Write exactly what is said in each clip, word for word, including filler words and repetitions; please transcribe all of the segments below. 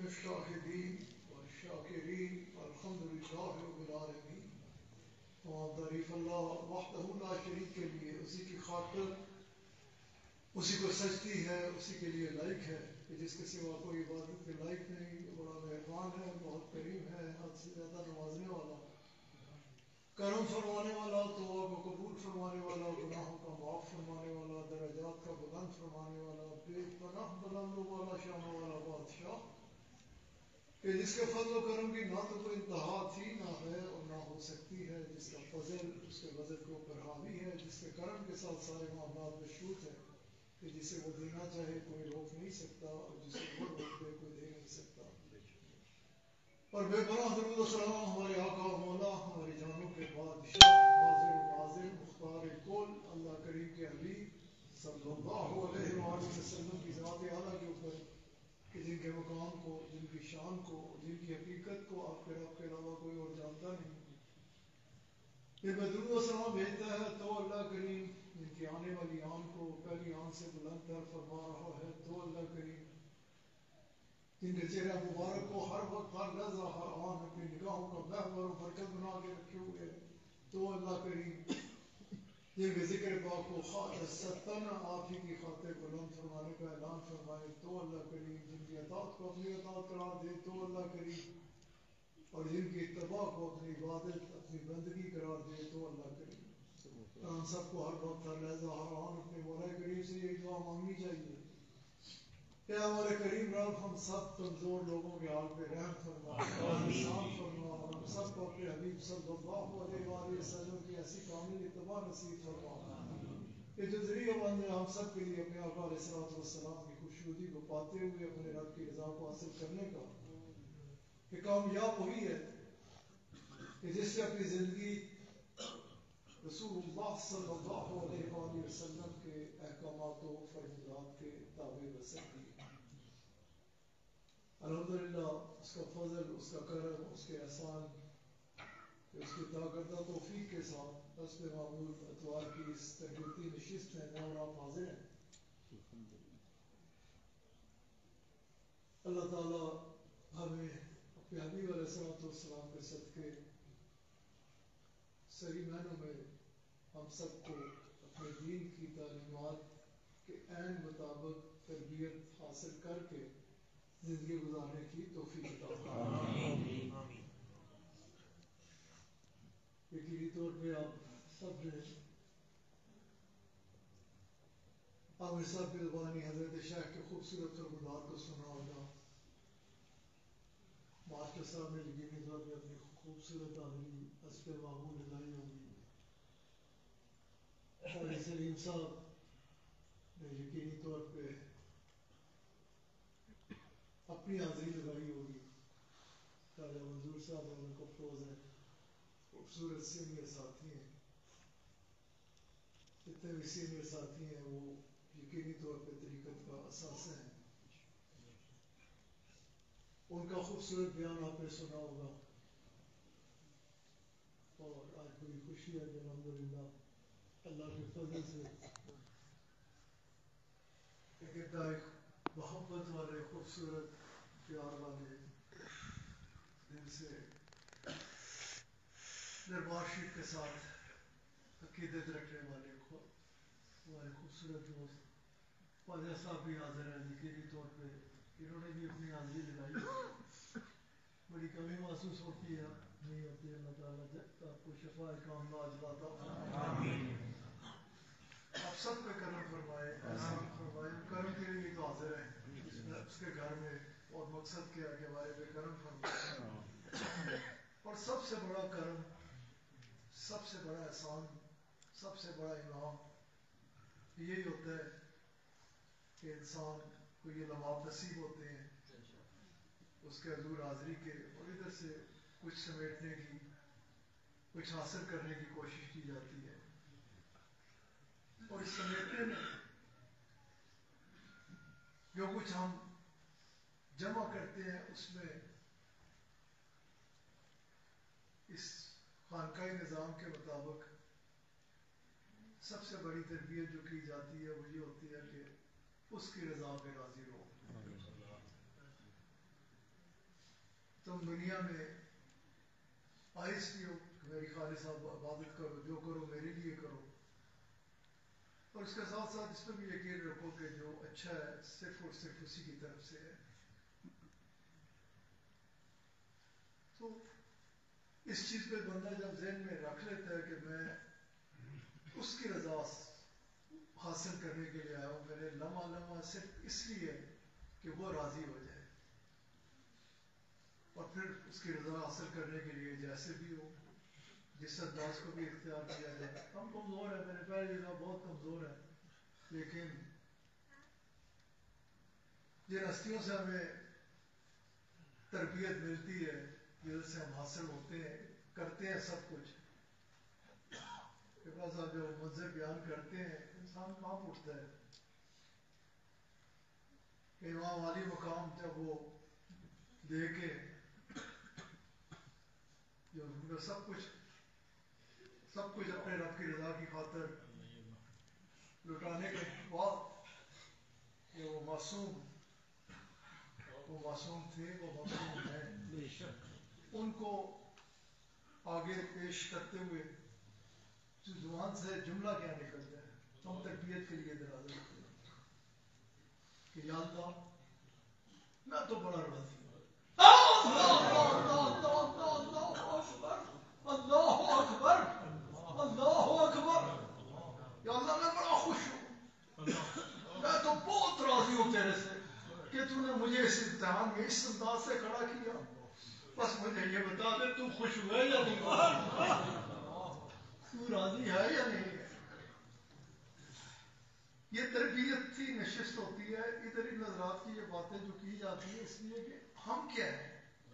الشاهدين والشاكرين والحمد لله رب العالمين. اور تعریف اللہ وحدہ لا شریک کے لیے، اسی کی خاطر اسی کو سجتی ہے، اسی کے لیے لائق ہے کہ جس کے سوا کوئی عبادت کے لائق نہیں. بڑا مہربان ہے، بہت کریم ہے، حد سے زیادہ نوازنے والا، کرم فرمانے والا، توبہ کو قبول فرمانے والا، گناہوں کا معاف فرمانے والا، درجات کا بلند فرمانے والا، بے پناہ بلند والا، شان والا بادشاہ، کہ جس کے فضل و کرم کی نہ تو کوئی انتہا تھی، نہ ہے اور نہ ہو سکتی ہے، جس کا فضل اس کے وزن کے اوپر حاوی ہے، جس کے کرم کے ساتھ سارے معاملات مشروط ہیں، کہ جسے وہ دینا چاہے کوئی روک نہیں سکتا، اور جسے وہ روک دے کوئی دے نہیں سکتا. اور بے پناہ درود و سلام ہمارے آقا و مولا، ہماری جانوں کے بادشاہ، حاضر و ناظر، مختار کل، اللہ کریم کے حبیب صلی اللہ علیہ وآلہ وسلم کی ذات اعلیٰ کے اوپر، کہ جن کے مقام کو، جن کی شان کو، جن کی حقیقت کو آپ کے رب کے علاوہ کوئی اور جانتا نہیں. پھر میں درود و سلام بھیجتا ہے تو اللہ کریم جن کی آنے والی آن کو پہلی آن سے بلند تر فرما رہا ہے، تو اللہ کریم جن کے چہرہ مبارک کو ہر وقت ہر لحظہ ہر آن اپنی نگاہوں کا محور و برکت بنا کے رکھے ہوئے، تو اللہ کریم جن کے ذکر پاک کو خالصتاً آپ ہی کی خاطر بلند فرمانے کا اعلان فرمائے، تو اللہ کریم جن کی اطاعت کو اپنی اطاعت قرار دے، تو اللہ کریم اور جن کی اتباع کو اپنی عبادت اپنی بندگی قرار دے، تو اللہ کریم. ہم سب کو ہر وقت ہر لحظہ ہر آن اپنے مولا کریم سے یہ دعا مانگنی چاہیے کہ ہمارے کریم رب ہم سب کمزور لوگوں کے حال پہ رحم فرما، احسان فرما، اور ہم سب کو اپنے حبیب صلی اللہ علیہ وآلہ وسلم کی ایسی کامل اتباع نصیب فرما کہ جو ذریعہ بن جائے ہم سب کے لیے اپنے آقا علیہ الصلوۃ والسلام کی خوشنودی کو پاتے ہوئے اپنے رب کی رضا کو حاصل کرنے کا. کہ کامیاب وہی ہے کہ جس سے اپنی زندگی رسول اللہ صلی اللہ علیہ وآلہ وسلم کے احکامات و فرمودات کے تابع بن سکتی ہے. الحمدللہ اس کا فضل، اس کا کرم، اس کے احسان، اس کی طاقتہ توفیق کے ساتھ حسب معمول اتوار کی اس تربیتی نشست میں میں اور آپ حاضر ہیں. اللہ تعالیٰ ہمیں اپنے حبیب علیہ الصلوۃ والسلام کے صدقے صحیح معنوں میں ہم سب کو اپنے دین کی تعلیمات کے عین مطابق تربیت حاصل کر کے زندگی گزارنے کی توفیق عطا فرمائے. یقینی طور پہ آپ سب نے عامر صاحب کی زبانی حضرت شیخ کے خوبصورت فرمودات کو سنا ہوگا. ماسٹر صاحب نے یقینی طور پہ اپنی خوبصورت حاضری حسب معمول لگائی ہوگی. قاری سلیم صاحب نے یقینی طور پہ اپنی حاضری لگائی ہوگی. خواجہ منظور صاحب ہمیں کفروز ہیں، خوبصورت سینئر ساتھی ہیں. جتنے بھی سینئر ساتھی ہیں وہ یقینی طور پہ طریقت کا اثاثہ ہیں. ان کا خوبصورت بیان آپ نے سنا ہوگا. اور آج بڑی خوشی ہے کہ الحمدللہ اللہ کے فضل سے ایک انتہائی محبت والے، خوبصورت پیار والے، دل سے دربار شریف کے ساتھ عقیدت رکھنے والے ہمارے خوبصورت دوست خواجہ صاحب بھی حاضر ہیں. یقینی طور پہ انہوں نے بھی اپنی حاضری لگائی. بڑی کمی محسوس ہوتی ہے، نہیں ہوتی. اللہ تعالیٰ آپ کو شفا کاملہ عطا فرمائے، آپ سب پہ کرم فرمائے، احسان فرمائے. کرم کے لیے تو حاضر ہیں اس کے گھر میں، اور مقصد کیا ہے کہ ہمارے پہ کرم فرمائے. اور سب سے بڑا کرم، سب سے بڑا احسان، سب سے بڑا انعام یہی ہوتا ہے کہ انسان کو یہ لمحات نصیب ہوتے ہیں اس کے حضور حاضری کے، اور ادھر سے کچھ سمیٹنے کی، کچھ حاصل کرنے کی کوشش کی جاتی ہے. اور اس سمیٹنے میں جو کچھ ہم جمع کرتے ہیں اس میں اس خانقاہی نظام کے مطابق سب سے بڑی تربیت جو کی جاتی ہے وہ یہ ہوتی ہے کہ اس کی رضا پہ راضی رہو. تم دنیا میں آئے اس لیے ہو کہ میری خالص صاحب عبادت کرو، جو کرو میرے لیے کرو، اور اس کے ساتھ ساتھ اس پہ بھی یقین رکھو کہ جو اچھا ہے صرف اور صرف اسی کی طرف سے ہے. تو اس چیز پہ بندہ جب ذہن میں رکھ لیتا ہے کہ میں اس کی رضا حاصل کرنے کے لیے آیا ہوں، میرے لمحہ لمحہ صرف اس لیے کہ وہ راضی ہو جائے، اور پھر اس کی رضا حاصل کرنے کے لیے جیسے بھی ہو، جس انداز کو بھی اختیار کیا جائے. ہم کمزور ہیں، میرے پہلے جگہ بہت کمزور ہیں، لیکن جن ہستیوں سے ہمیں تربیت ملتی ہے، جن سے ہم حاصل ہوتے ہیں، کرتے ہیں سب کچھ. صاحب جو منظر بیان کرتے ہیں انسان کہاں اٹھتا ہے کہ امام والی مقام جب وہ دے کے جو ان کا سب کچھ سب کچھ اپنے رب کی رضا کی خاطر لٹانے کے بعد کہ وہ معصوم وہ معصوم تھے، وہ معصوم ہیں، ان کو آگے پیش کرتے ہوئے زبان سے جملہ کیا نکلتا ہے، ہم تربیت کے لیے درازہ کرتے ہیں کہ یا اللہ میں تو بڑا راضی ہوں، اللہ اکبر اللہ اکبر، یا اللہ میں بڑا خوش ہوں، میں تو بہت راضی ہوں تیرے سے کہ تو نے مجھے اس امتحان میں اس انداز سے کھڑا کیا. بس مجھے یہ بتا دے تو خوش ہوئے یا نہیں، تو راضی ہے یا نہیں ہے. یہ تربیت کی نشست ہوتی ہے، ادھر ان نظرات کی یہ باتیں جو کی جاتی ہیں اس لیے کہ ہم کیا ہیں.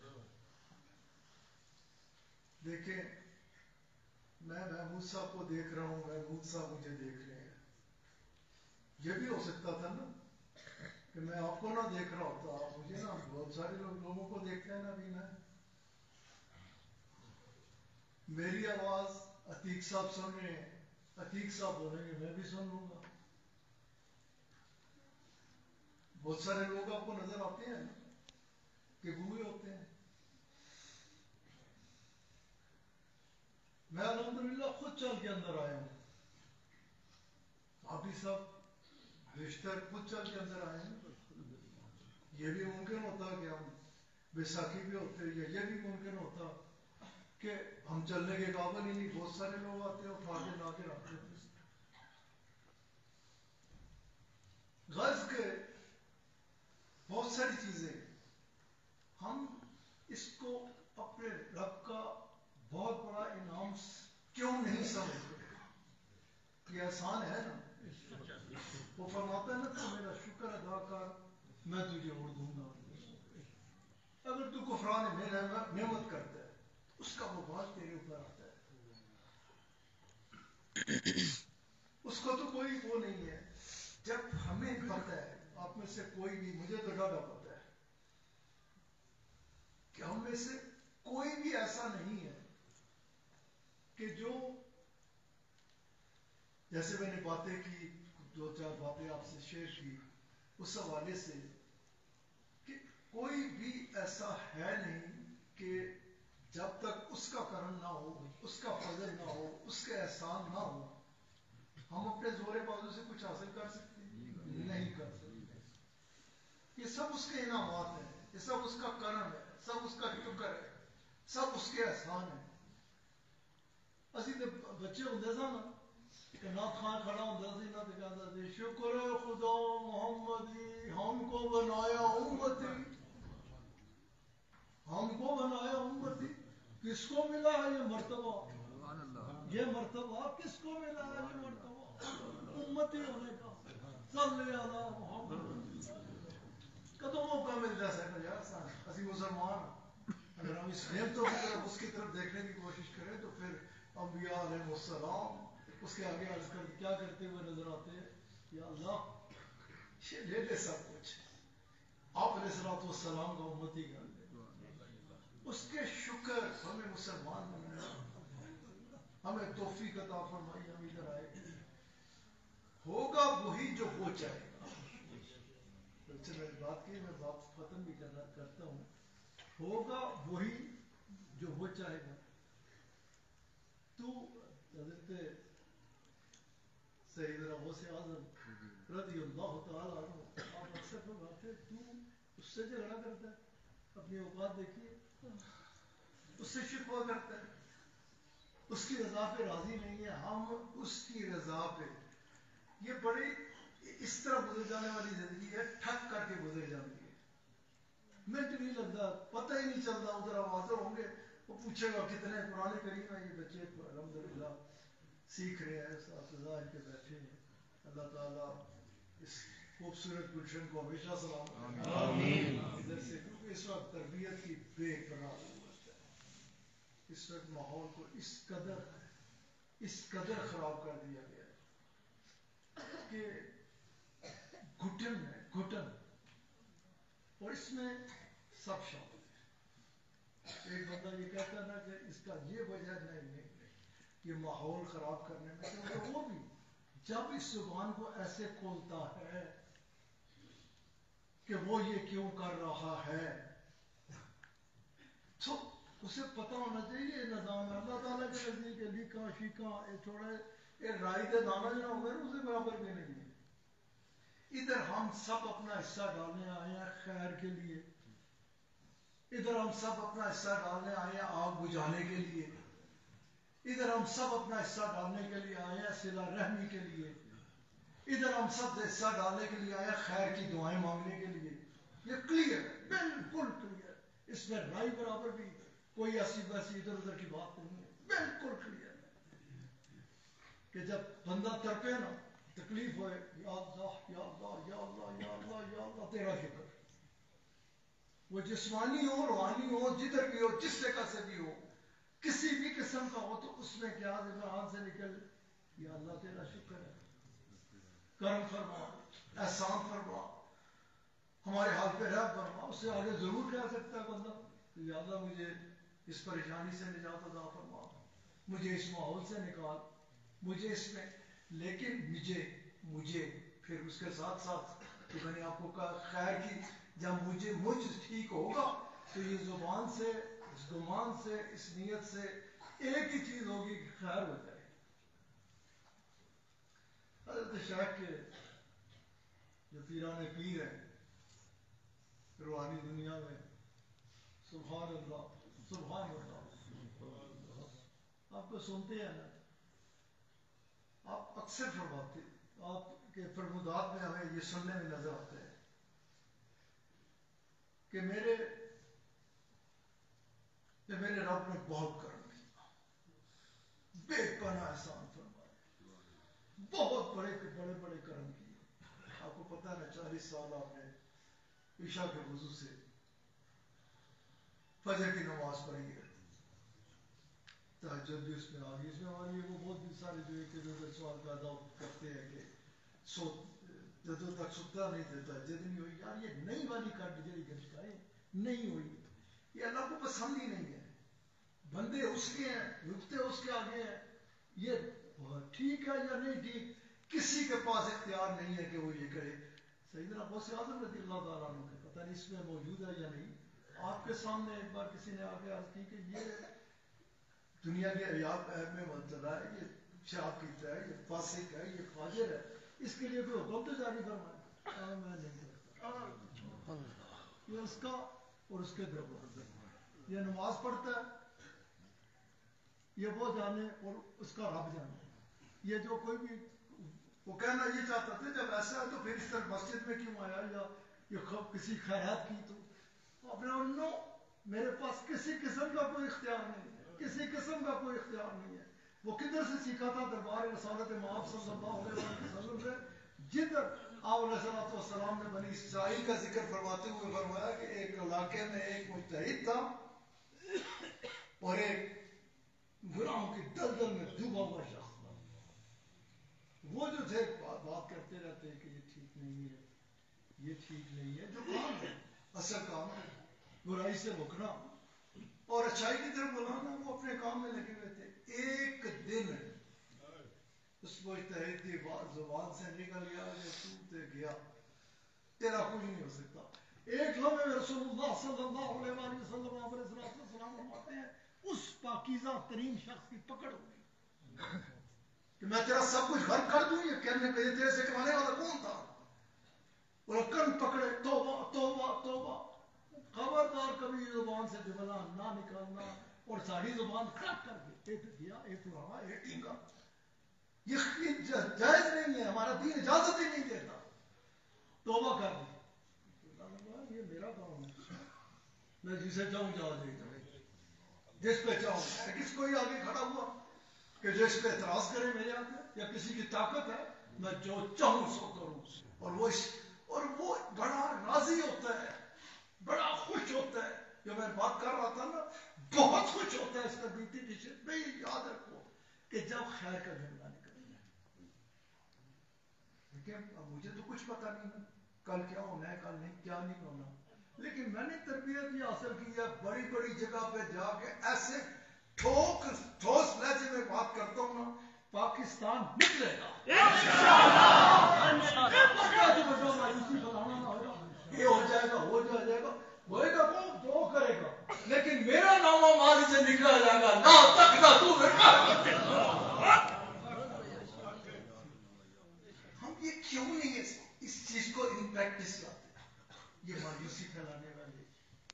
دیکھیں میں محمود صاحب کو دیکھ رہا ہوں، محمود صاحب مجھے دیکھ رہے ہیں. یہ بھی ہو سکتا تھا نا کہ میں آپ کو نہ دیکھ رہا ہوتا، مجھے نا بہت سارے لوگ لوگوں کو دیکھتے ہیں نا. ابھی میں میری آواز عتیق صاحب سن رہے ہیں، عتیق صاحب بولیں گے میں بھی سن لوں گا. بہت سارے لوگ آپ کو نظر آتے ہیں کہ گوئے ہوتے ہیں. میں الحمدللہ خود چل کے اندر آیا ہوں، آپ بھی سب بیشتر خود چل کے اندر آئے ہیں. یہ بھی ممکن ہوتا کہ ہم بیساکھی بھی ہوتے، یا یہ بھی ممکن ہوتا کہ ہم چلنے کے قابل ہی نہیں. بہت سارے لوگ آتے ہیں اٹھا کے لا کے رکھتے تھے. غرض کے بہت ساری چیزیں ہم اس کو اپنے رب کا بہت بڑا انعام کیوں نہیں سمجھتے. یہ آسان ہے نا. وہ فرماتا ہے نا تو میرا شکر ادا کر میں تجھے اور دوں گا. اگر تو کفران نعمت کرتا ہے اس کا وبال تیرے اوپر آتا ہے. اس کو تو کوئی وہ نہیں ہے. جب ہمیں پتہ ہے، آپ میں سے کوئی بھی، مجھے تو ڈاڈا پتہ ہے کہ ہم میں سے کوئی بھی ایسا نہیں ہے کہ جو جیسے میں نے باتیں کی، دو چار باتیں آپ سے شیئر کی اس حوالے سے، کہ کوئی بھی ایسا ہے نہیں کہ جب تک اس کا کرم نہ ہو، اس کا فضل نہ ہو، اس کا احسان نہ ہو، ہم اپنے زور بازو سے کچھ حاصل کر سکتے ہیں؟ نہیں کر سکتے. یہ سب اس کے انعامات ہیں، یہ سب اس کا کرم ہے، سب اس کا شکر ہے، سب اس کے احسان ہے. اسی تے بچے ہوندے سن کہ نعت خان کھڑا ہوندا سی نا تے کہندا سی شکر خدا محمدی ہم کو بنایا امتی، ہم کو بنایا امتی. کس کو ملا ہے یہ مرتبہ؟ یہ مرتبہ کس کو ملا ہے؟ یہ مرتبہ امتی ہونے کا. صلی اللہ محمد. کدوں موقع ملتا ہے سر یار، اسی مسلمان اگر ہم اس نعمتوں کی طرف اس کی طرف دیکھنے کی کوشش کریں تو پھر انبیاء علیہ السلام اس کے آگے عرض کر کیا کرتے ہوئے نظر آتے ہیں؟ یا اللہ یہ لے لے سب کچھ، آپ علیہ الصلوۃ والسلام کا امتی کر دے. اس کے شکر ہمیں مسلمان بنایا، ہمیں توفیق عطا فرمائی، ہم ادھر آئے. ہوگا وہی جو وہ چاہے گا. چلو بات کی میں بات ختم بھی کرنا کرتا ہوں. ہوگا وہی جو وہ چاہے گا. تو حضرت سیدنا غوث اعظم رضی اللہ تعالیٰ عنہ آپ اکثر فرماتے تو اس سے جھگڑا کرتا ہے، اپنی اوقات دیکھیے، اس سے شکوہ کرتا ہے، اس کی رضا پہ راضی نہیں ہے. ہم اس کی رضا پہ، یہ بڑی اس طرح گزر جانے والی زندگی ہے، ٹھک کر کے گزر جاتی ہے، منٹ نہیں لگتا، پتہ ہی نہیں چلتا. ادھر آپ حاضر ہوں گے، وہ پوچھے گا کتنے پرانے کریم ہیں یہ بچے، الحمدللہ سیکھ رہے ہیں، اساتذہ ان کے بیٹھے ہیں. اللہ تعالیٰ اس خوبصورت گلشن کو ہمیشہ سلام آمین. ادھر سے کیونکہ اس وقت تربیت کی بے پناہ ضرورت ہے. اس وقت ماحول کو اس قدر اس قدر خراب کر دیا گیا ہے کہ گھٹن ہے، گھٹن، اور اس میں سب شامل ہے. ایک بندہ یہ کہتا ہے نا کہ اس کا یہ وجہ نہیں نہیں نہیں یہ ماحول خراب کرنے میں، کیونکہ وہ بھی جب اس زبان کو ایسے کھولتا ہے کہ وہ یہ کیوں کر رہا ہے، تو اسے پتہ ہونا چاہیے یہ نظام ہے اللہ تعالیٰ کے نزدیک لیکاں شیکاں چھوڑے یہ رائی دے دانا جو ہوگا اسے برابر بھی نہیں ہے. ادھر ہم سب اپنا حصہ ڈالنے آئے ہیں خیر کے لیے، ادھر ہم سب اپنا حصہ ڈالنے آئے ہیں آگ بجھانے کے لیے، ادھر ہم سب اپنا حصہ ڈالنے کے لیے آئے ہیں صلہ رحمی کے لیے، ادھر ہم سب حصہ ڈالنے کے لیے آئے ہیں خیر کی دعائیں مانگنے کے لیے. یہ کلیئر ہے، بالکل کلیئر. اس میں رائی برابر بھی کوئی ایسی ویسی ادھر ادھر کی بات نہیں ہے، بالکل کلیئر ہے کہ جب بندہ تڑپے نا، تکلیف ہوئے، یا اللہ یا اللہ یا اللہ یا اللہ یا اللہ تیرا شکر. وہ جسمانی ہو، روحانی ہو، جدھر بھی ہو، جس جگہ سے بھی ہو، کسی بھی قسم کا ہو، تو اس میں کیا زبان سے نکل، یا اللہ تیرا شکر ہے، کرم فرما، احسان فرما، ہمارے حال پہ رحم فرما. اس سے آگے ضرور کہہ سکتا ہے بندہ کہ یا اللہ مجھے اس پریشانی سے نجات عطا فرما، مجھے اس ماحول سے نکال، مجھے اس میں. لیکن مجھے مجھے پھر اس کے ساتھ ساتھ تو میں نے آپ کو کہا خیر کی، جب مجھے مجھ ٹھیک ہوگا تو یہ زبان سے، اس گمان سے، اس نیت سے ایک ہی چیز ہوگی کہ خیر ہو جائے. حضرت شیخ کے جو پیران پیر ہیں روحانی دنیا میں، سبحان اللہ سبحان اللہ، آپ کو سنتے ہیں نا، آپ اکثر فرماتے، آپ کے فرمودات میں ہمیں یہ سننے میں نظر آتا ہے کہ میرے کہ میرے رب نے بہت کرم کیا، بے پناہ احسان فرمایا، بہت بڑے بڑے بڑے کرم کیے. آپ کو پتہ ہے چالیس سال آپ نے عشاء کے وضو سے فجر کی نماز پڑھی ہے، تہجد بھی اس میں آ گئی. اس میں ہماری وہ بہت بھی سارے جو ایک ادھر سوال پیدا کرتے ہیں کہ سو جدوں تک ستا نہیں تھے تہجد نہیں ہوئی. یار یہ نئی والی کٹ جڑی گھٹکائے نہیں ہوئی، یہ اللہ کو پسند ہی نہیں ہے. بندے اس کے ہیں، رکتے اس کے آگے ہیں، یہ ٹھیک ہے یا نہیں ٹھیک، کسی کے پاس اختیار نہیں ہے کہ وہ یہ کرے. سیدنا غوث اعظم رضی اللہ تعالیٰ عنہ کے پتہ نہیں اس میں موجود ہے یا نہیں، آپ کے سامنے ایک بار کسی نے آ کے عرض کی کہ یہ دنیا کے عیاب عیب میں مبتلا ہے، یہ شراب پیتا ہے، یہ فاسق ہے، یہ فاجر ہے، اس کے لیے کوئی حکم تو جاری فرمائے. میں نہیں کرتا، یہ اس کا اور اس کے دربار، یہ نماز پڑھتا ہے، یہ وہ جانے اور اس کا رب جانے. یہ جو کوئی بھی وہ کہنا یہ چاہتا تھا جب ایسا ہے تو پھر اس طرح مسجد میں کیوں آیا، یا یہ کسی خیرات کی تو اپنے نو، میرے پاس کسی قسم کا کوئی اختیار نہیں ہے، کسی قسم کا کوئی اختیار نہیں ہے. وہ کدھر سے سیکھا تھا؟ دربار رسالت مآب صلی اللہ علیہ وسلم سے، جدھر آپ علیہ السلام نے بنی اسرائیل کا ذکر فرماتے ہوئے فرمایا کہ ایک علاقے میں ایک مجتہد تھا اور ایک گناہوں کی دلدل میں ڈوبا ہوا شخص تھا. وہ جو تھے بات کرتے رہتے ہیں کہ یہ ٹھیک نہیں ہے، یہ ٹھیک نہیں ہے. جو کام ہے اصل کام ہے برائی سے روکنا اور اچھائی کی طرف بلانا، وہ اپنے کام میں لگے ہوئے تھے. ایک دن اس مجتہد کی زبان سے نکل گیا کہ تو تے گیا، تیرا کچھ نہیں ہو سکتا. ایک لمحے میں رسول اللہ صلی اللہ علیہ وسلم فرماتے ہیں اس پاکیزہ ترین شخص کی پکڑ ہو گئی کہ میں تیرا سب کچھ غرق کر دوں. یہ کہنے کہ تیرے سے کمانے والا کون تھا؟ وہ کن پکڑے توبہ توبہ توبہ. خبردار کبھی زبان سے جملہ نہ نکالنا اور ساری زبان کھڑک کر کے ایک دیا ایک رہا ایک ٹینگا. یہ جائز نہیں ہے, ہمارا دین اجازت ہی نہیں دیتا. توبہ کر دی. یہ میرا کام ہے, میں جسے چاہوں جا دے گا, جس پہ چاہوں. کس کو ہی آگے کھڑا ہوا کہ جس پہ اعتراض کرے میرے آگے, یا کسی کی طاقت ہے میں جو چاہوں سو کروں. اور وہ اور وہ بڑا راضی ہوتا ہے, بڑا خوش ہوتا ہے. جو میں بات کر رہا تھا نا, بہت خوش ہوتا ہے اس کا بیتی پیچھے. نہیں, یاد رکھو کہ جب خیر کا جملہ نکلے گا, لیکن اب مجھے تو کچھ پتا نہیں کل کیا ہونا ہے, کل نہیں کیا نہیں ہونا. لیکن میں نے تربیت یہ حاصل کی ہے, بڑی بڑی جگہ پہ جا کے ایسے ٹھوک ٹھوس لہجے میں بات کرتا ہوں نا, پاکستان نکلے گا. یہ ہو جائے گا ہو جائے گا ہوئے گا کون جو کرے گا, لیکن میرا نام مالی سے نکلا جائے گا نہ تک نہ تو. ہم یہ کیوں نہیں ہے اس چیز کو ان پریکٹس لاتے؟ یہ مایوسی پھیلانے والے,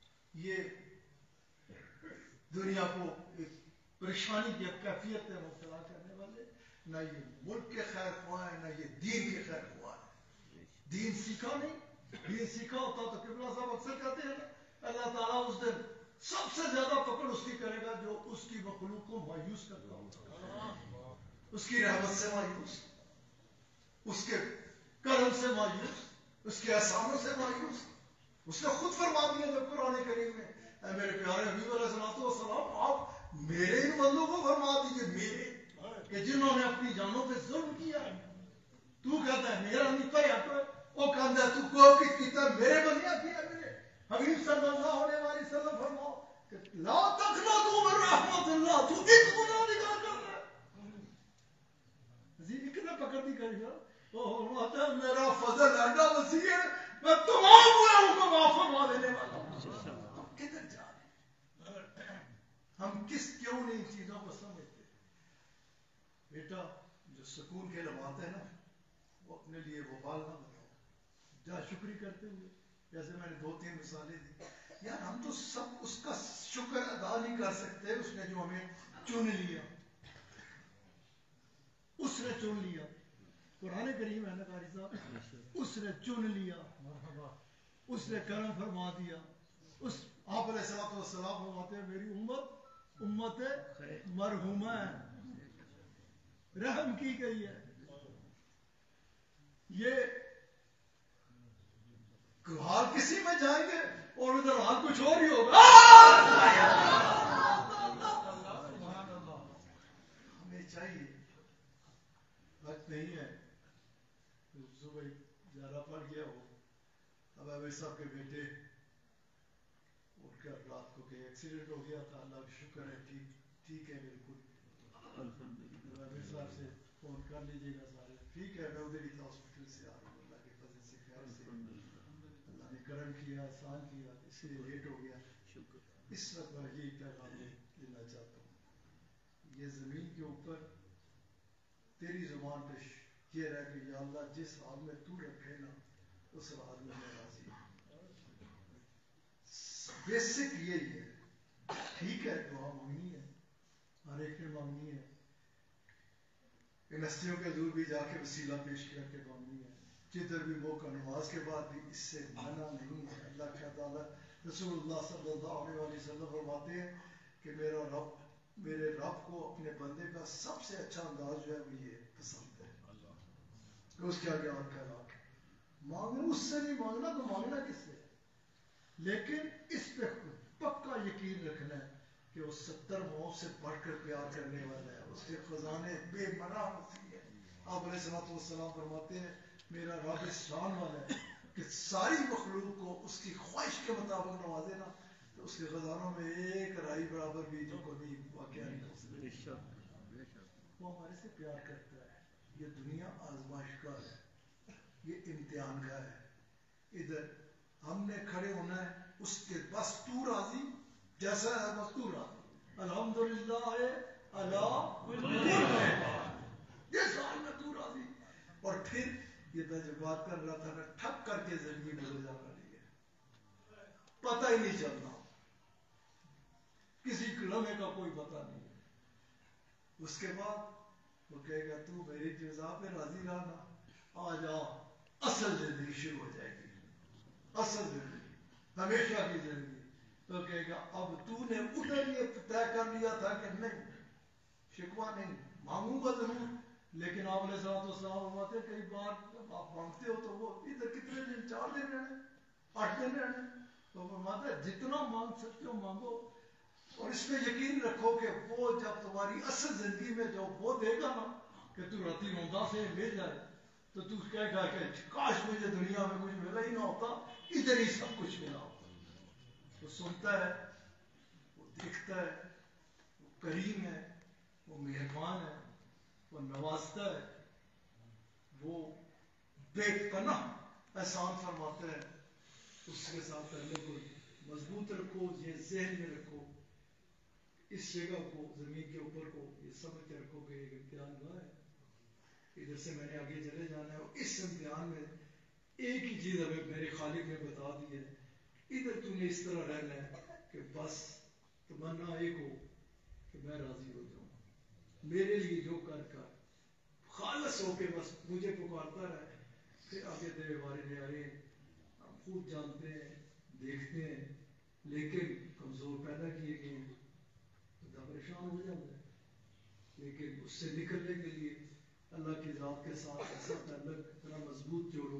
یہ دنیا کو ایک پریشانی کی کیفیت میں مبتلا کرنے والے, نہ یہ ملک کے خیر خواہ ہیں, نہ یہ دین کے خیر خواہ ہیں. دین سیکھا نہیں, دین سیکھا ہوتا تو قبلہ صاحب اکثر کہتے ہیں اللہ تعالیٰ اس دن سب سے زیادہ پکڑ اس کی کرے گا جو اس کی مخلوق کو مایوس کرتا ہوگا, اس کی رحمت سے مایوس, اس کے کرم سے مایوس, اس کے احسانوں سے مایوس. اس نے خود فرما دیا جب قرآن کریم میں, اے میرے پیارے حبیب علیہ الصلوۃ والسلام, آپ میرے ان بندوں کو فرما دیجیے, میرے کہ جنہوں نے اپنی جانوں پہ ظلم کیا. تو کہتا ہے میرا نہیں پہ, وہ کہتا ہے تو کو کس کی طرح میرے بنیا کیا. میرے حبیب صلی اللہ علیہ وسلم فرماؤ کہ لا تقنطوا من رحمت اللہ, تو ایک گناہ نگاہ کر رہا ہے جی کتنا پکڑ دی کرے گا. میرا فضل ایڈا وسیع ہے, میں تمام گناہوں کو معاف فرما دینے والا ہوں. ہم کدھر جا رہے ہیں؟ ہم کس کیوں نہیں ان چیزوں کو سمجھتے؟ بیٹا جو سکون کے لمحات ہے نا, وہ اپنے لیے وبال نہ بناؤ. جا شکری کرتے ہوئے, جیسے میں نے دو تین مثالیں دی. یار ہم تو سب اس کا شکر ادا نہیں کر سکتے, اس نے جو ہمیں چن لیا, اس نے چن لیا. قرآن کریم ہے نا قاری صاحب, اس نے چن لیا, اس نے کرم فرما دیا. اس آپ علیہ الصلوۃ والسلام فرماتے ہیں میری امت امت مرحومہ ہے, رحم کی گئی ہے. یہ حال کسی میں جائیں گے اور ادھر حال کچھ اور ہی ہوگا. ہمیں چاہیے, وقت نہیں ہے, صبح زیادہ پڑ گیا ہو. اب ابھی صاحب کے بیٹے ان کا رات کو کہ ایکسیڈنٹ ہو گیا تھا, اللہ کا شکر ہے ٹھیک ٹھیک ہے بالکل. ابھی صاحب سے فون کر لیجیے گا سارے, ٹھیک ہے میں ادھر ہی تھا ہاسپٹل سے آ رہا ہوں, اللہ کے فضل سے خیر سے اللہ نے کرم کیا, احسان کیا, اس لیے لیٹ ہو گیا. اس وقت میں یہی پیغام دینا چاہتا ہوں, یہ زمین کے اوپر تیری زبان پہ یہ رہے کہ یا اللہ جس حال میں تو رکھے نا اس حال میں میں راضی ہوں. بیسک یہی ہے. ٹھیک ہے دعا مانگنی ہے, ہر ایک نے مانگنی ہے, ان ہستیوں کے دور بھی جا کے وسیلہ پیش کر کے مانگنی ہے. جدھر بھی موقع نماز کے بعد بھی اس سے منع نہیں ہے. اللہ کا تعالیٰ رسول اللہ صلی اللہ علیہ وسلم فرماتے ہیں کہ میرا رب میرے رب کو اپنے بندے کا سب سے اچھا انداز جو ہے وہ یہ پسند ہے کہ اس کے آگے اور کہنا مانگنا, اس سے نہیں مانگنا تو مانگنا کس سے. لیکن اس پہ پکا یقین رکھنا ہے کہ وہ ستر ماؤں سے بڑھ کر پیار کرنے والا ہے, اس کے خزانے بے منع ہوتی ہے. آپ علیہ الصلوۃ والسلام فرماتے ہیں میرا رب اس شان والا ہے کہ ساری مخلوق کو اس کی خواہش کے مطابق نوازے نا, تو اس کے خزانوں میں ایک رائی برابر بھی جو کبھی واقعہ نہیں ہو سکتی. وہ ہمارے سے پیار کرتا ہے. یہ دنیا آزمائش کا ہے, یہ امتحان کا ہے. ادھر ہم نے کھڑے ہونا ہے اس کے بس تو راضی جیسا ہے بس تو راضی الحمدللہ ہے اللہ جس حال میں تو راضی. اور پھر یہ میں جو بات کر رہا تھا نا ٹھپ کر کے زندگی میں گزارنا نہیں ہے, پتہ ہی نہیں چلنا, کسی لمحے کا کوئی پتہ نہیں ہے. اس کے بعد وہ کہے گا تو میری جزا پہ راضی رہنا, آ جا اصل زندگی شروع ہو جائے گی, اصل زندگی ہمیشہ کی زندگی. تو کہے گا اب تو نے ادھر یہ طے کر لیا تھا کہ نہیں, شکوہ نہیں, مانگوں گا ضرور, لیکن آپ علیہ السلام فرماتے کئی بار جب آپ مانگتے ہو تو وہ ادھر کتنے دن, چار دن رہنے, آٹھ دن رہنے. تو فرماتا ہے جتنا مانگ سکتے ہو مانگو, اور اس میں یقین رکھو کہ وہ جب تمہاری اصل زندگی میں جو وہ دے گا نا کہ تو راتی روندا سے مل جائے تو تو کہے گا کہ کاش مجھے دنیا میں کچھ ملا ہی نہ ہوتا, ادھر ہی سب کچھ ملا ہوتا. وہ سنتا ہے, وہ دیکھتا ہے, وہ کریم ہے, وہ مہربان ہے, وہ نوازتا ہے, وہ بے پناہ احسان فرماتا ہے. اس کے ساتھ تعلق کو مضبوط رکھو, یہ ذہن میں رکھو, اس جگہ کو زمین کے اوپر کو یہ سمجھ کے رکھو کہ ایک امتحان ہوا ہے, ادھر سے میں نے آگے چلے جانا ہے. اور اس امتحان میں ایک ہی چیز ہمیں میرے خالق نے بتا دی ہے, ادھر تو نے اس طرح رہنا ہے کہ بس تمنا ایک ہو کہ میں راضی ہو جاؤں, میرے لیے جو کر کر خالص ہو کے بس مجھے پکارتا رہے. پھر آگے تیرے بارے میں آئے ہم خوب جانتے ہیں, دیکھتے ہیں, لیکن کمزور پیدا کیے گئے ہیں, بندہ پریشان ہو جاتا ہے. لیکن اس سے نکلنے کے لیے اللہ کی ذات کے ساتھ ایسا تعلق اتنا مضبوط جوڑو.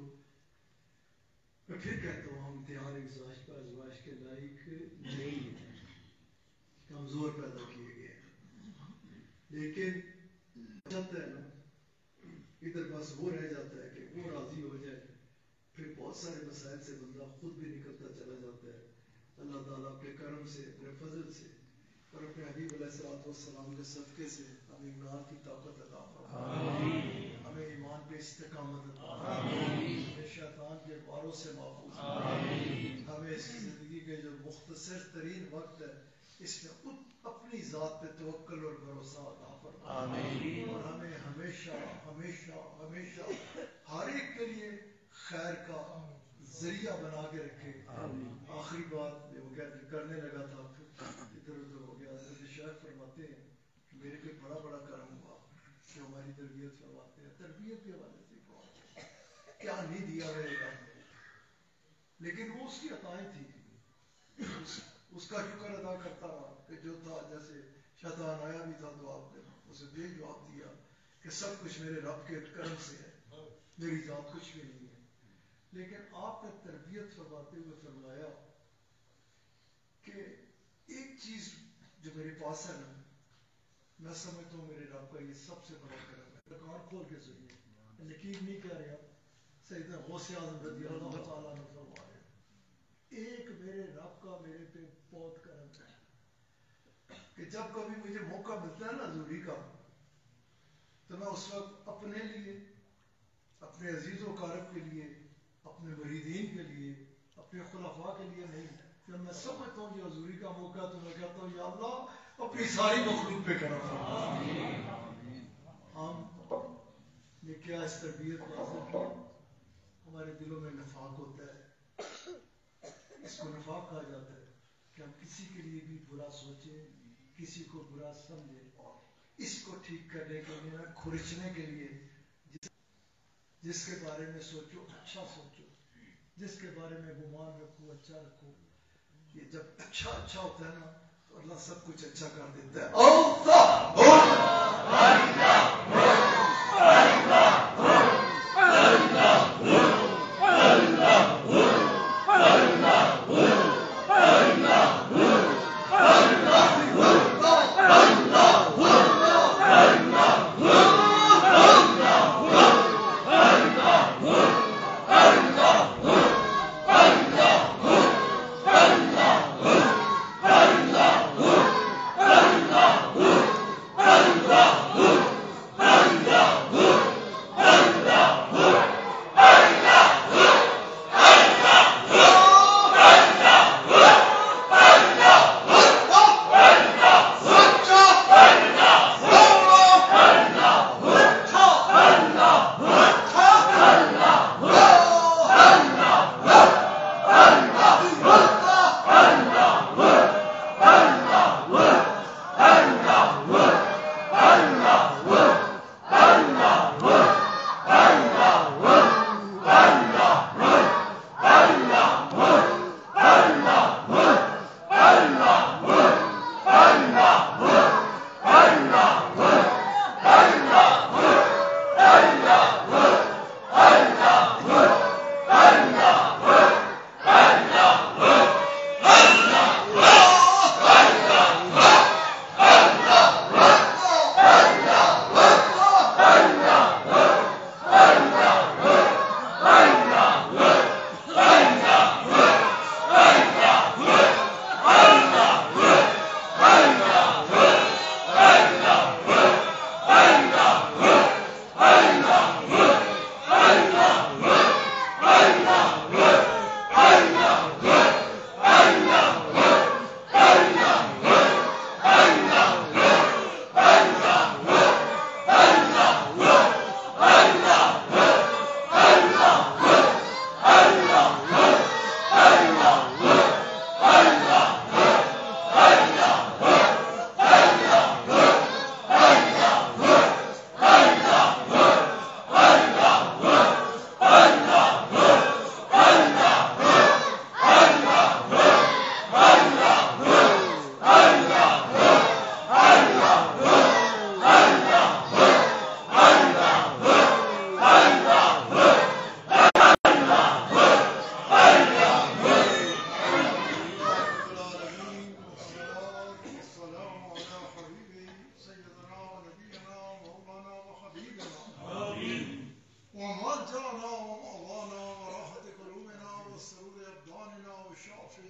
میں پھر کہتا ہوں ہم امتحان ازواج کا ازواج کے لائق نہیں ہیں, کمزور پیدا کیے گئے ہیں. لیکن جاتا ہے نا ادھر بس وہ رہ جاتا ہے کہ وہ راضی ہو جائے, پھر بہت سارے مسائل سے بندہ خود بھی نکلتا چلا جاتا ہے. اللہ تعالیٰ اپنے کرم سے, اپنے فضل سے اور اپنے حبیب علیہ الصلوۃ والسلام کے صدقے سے ہمیں ایمان کی طاقت عطا فرمائے, ہمیں ایمان پہ استقامت عطا فرمائے, ہمیں شیطان کے واروں سے محفوظ فرمائے, ہمیں اس زندگی کے جو مختصر ترین وقت ہے اس میں خود اپنی ذات پہ توکل اور بھروسہ عطا فرمائے, اور ہمیں ہمیشہ ہمیشہ ہمیشہ ہر ایک کے لیے خیر کا ذریعہ بنا کے رکھے. آخری بات جو وہ کرنے لگا تھا ادھر ادھر ہو گیا. حضرت شیخ فرماتے ہیں کہ میرے پہ بڑا بڑا کرم ہوا کہ ہماری تربیت فرماتے ہیں, تربیت کے حوالے سے کیا نہیں دیا میرے رب نے, لیکن وہ اس کی عطائیں تھی, اس, اس کا شکر ادا کرتا رہا کہ جو تھا, جیسے شیطان آیا بھی تھا تو آپ نے اسے بے جواب دیا کہ سب کچھ میرے رب کے کرم سے ہے, میری ذات کچھ بھی نہیں ہے. لیکن آپ نے تربیت فرماتے ہوئے فرمایا کہ ایک چیز جو میرے پاس ہے نا, میں سمجھتا ہوں میرے رب کا یہ سب سے بڑا کرم ہے. کان کھول کے سنیے, نکیر نہیں کہہ رہا, سیدنا غوث اعظم رضی اللہ تعالیٰ نے فرمایا ایک میرے رب کا میرے پہ بہت کرم ہے کہ جب کبھی مجھے موقع ملتا ہے نا حضوری کا, تو میں اس وقت اپنے لیے, اپنے عزیز و اقارب کے لیے, اپنے مریدین کے لیے, اپنے خلفاء کے لیے نہیں, جب میں سمجھتا ہوں یہ حضوری کا موقع تو میں کہتا ہوں یا اللہ اپنی ساری مخلوق پہ کرم فرما. ہم نے کیا اس تربیت کو حاصل کیا, ہمارے دلوں میں نفاق ہوتا ہے, اس کو نفاق کہا جاتا ہے کہ ہم کسی کے لیے بھی برا سوچیں, کسی کو برا سمجھیں. اس کو ٹھیک کرنے کے لیے, کھرچنے کے لیے جس, جس کے بارے میں سوچو اچھا سوچو, جس کے بارے میں گمان رکھو اچھا رکھو. یہ جب اچھا اچھا ہوتا ہے نا تو اللہ سب کچھ اچھا کر دیتا ہے. اللہ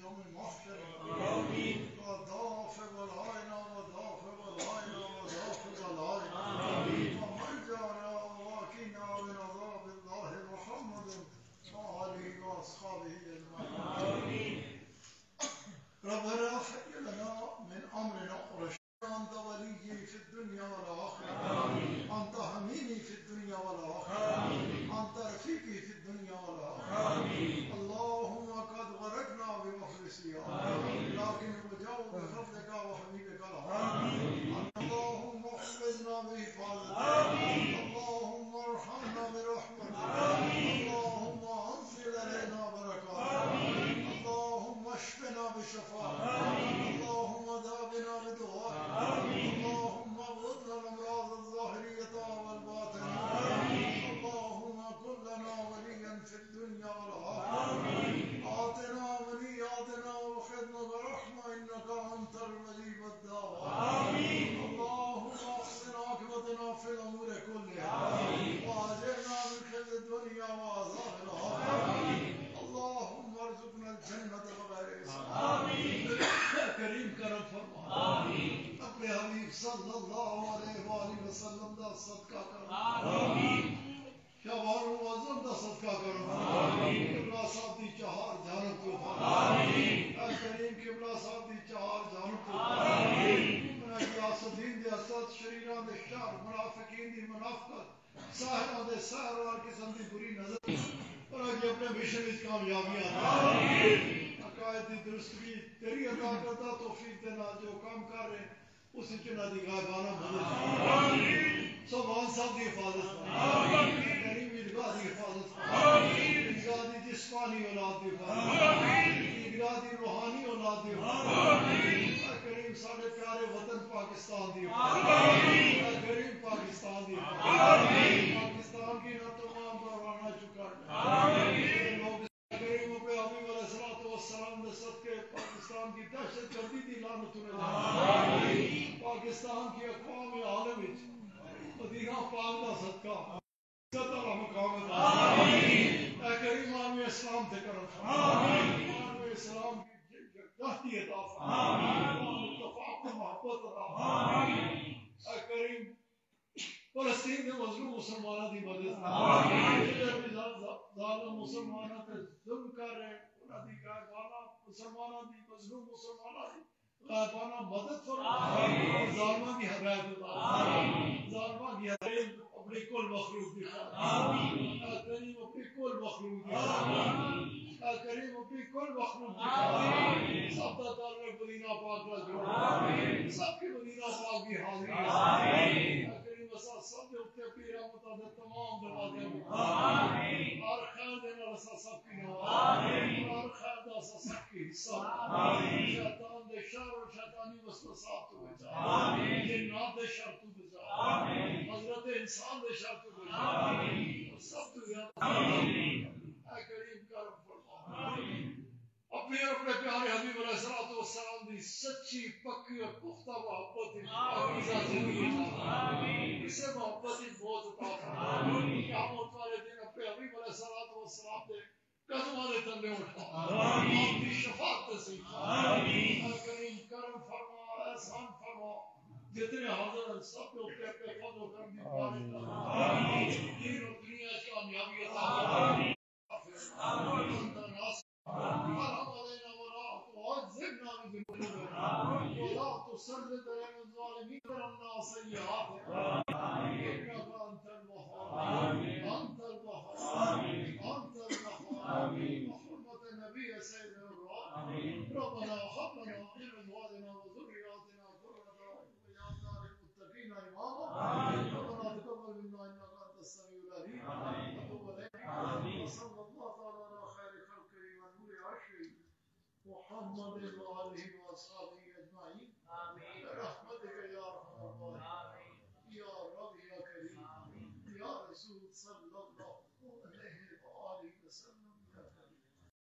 يوم محشرنا وضاعف بلائنا وضاعف بلائنا وضاعف بلائنا ومرجعنا وواكنا من عذاب الله محمد وآله وأصحابه أجمعين. ربنا هيئ لنا من أمرنا رشدا. أنت وليي في الدنيا والآخرة، أنت حميني في الدنيا والآخرة، أنت رفيقي في الدنيا والآخرة. اللهم قد غرقنا بمخلصية لكن الوجاء بفضلك وحبيبك العظيم. اللهم احفظنا بحفاظتك، اللهم ارحمنا برحمتك، اللهم انزل علينا بركاتك، اللهم اشفنا بشفاعتك، اللهم داونا بدعائك، اللهم اغفر الامراض الظاهرية والباطنية، اللهم كن لنا وليا في الدنيا والآخرة، آتنا ولياتنا وخذنا برحمة إنك أنت الولي والدواء. اللهم احسن عاقبتنا في الأمور كلها وأجرنا من خزي الدنيا وعذاب الآخرة. اللهم ارزقنا الجنة بغير حساب. کریم کرم فرما اپنے حبیب صلی اللہ علیہ وآلہ وسلم دا صدقہ کرو، شبان معظم دا صدقہ کرو. قبلہ صاحب دی چہار جانب تو اے کریم قبلہ صاحب دی چہار جانب تو اے غیاث الدین دے اسد، شریران دے شر، منافقین دی منافقت، ساحران دے سحر اور قسم دی بری نظر اور اج اپنے مشن وچ کامیابیاں عقائد دی درستگی تیری عطا کرتا توفیق دے نال جو کام کر رہے ہیں اس وچ انہاں دی غائبانہ مدد سبحان صاحب دی حفاظت کریم عیدگاہ دی حفاظت عیدگاہ دی جسمانی اولاد دی حفاظت عیدگاہ دی روحانی اولاد دی حفاظت کریم ساڈے پیارے وطن پاکستان دی حفاظت کریم پاکستان دی حفاظت پاکستان کی نہ تمام پروانہ چکا لوگ کریم پہ حبیب علیہ الصلوۃ والسلام نے صدقے پاکستان کی دہشت گردی دی لعنت انہیں پاکستان کی اقوام عالم وچ مدینہ پاک دا صدقہ عزت والا مقام عطا اے کریم عالم اسلام تے کرم عالم اسلام کی جہتی عطا اتفاق و محبت عطا اے کریم فلسطین کے مظلوم مسلمانوں کی مدد ظالم مسلمانوں تے ظلم کر رہے انہاں دی غائبانہ مسلمانوں دی مظلوم مسلمانوں دی غائبانہ مدد فرما اور ظالموں کی ہدایت عطا ظالموں کی ہدایت اپنی کل مخلوق دی اے کریم اپنی کل مخلوق دی اے کریم اپنی کل مخلوق دی سب دا تعلق مدینہ پاک لا جوڑ سب کی مدینہ پاک کی حاضری اے کریم اسا سب دے اوپر اپنی رحمت دے تمام دروازے آمین اور خیر دے نال اسا سب کی نواز اور خیر دا اسا سب کی حصہ شیطان دے شر اور شیطانی وسوسات تو بچا جنات دے شر تو بچا حضرت انسان دے شر تو بچا سب تو یاد اے کریم کرم فرما اپنے اپنے پیارے حبیب علیہ الصلوۃ والسلام دی سچی پکی اور پختہ محبت پاکیزہ زندگی اسے محبت کی موت عطا فرما قیامت والے دن اپنے حبیب علیہ الصلوۃ والسلام دے قدموں دے تلے اٹھا آپ کی شفاعت نصیب فرما کریم کرم فرما احسان فرما جتنے حاضر ہیں سب کے اوپر اپنے فضل و کرم دی بارش فرما دین اور دنیا کی کامیابی عطا فرما انت ناصر ارحم علينا ولا تعذبنا بذنوبنا ولا تسلط علينا الظالمين وارحمنا سيئاتنا انك انت الوهاب انت الوهاب انت الوهاب بحرمة النبي سيدنا الرب ربنا هب لنا من ازواجنا وذرياتنا قرة اعين واجعلنا للمتقين اماما ربنا تقبل منا انك انت السميع العليم وتب علينا وصلى الله تعالى على خير خلقه ونور عرشه محمد وآله وأصحابه أجمعين آمين برحمتك يا أرحم الراحمين يا رب يا كريم يا رسول صلى الله عليه وآله وسلم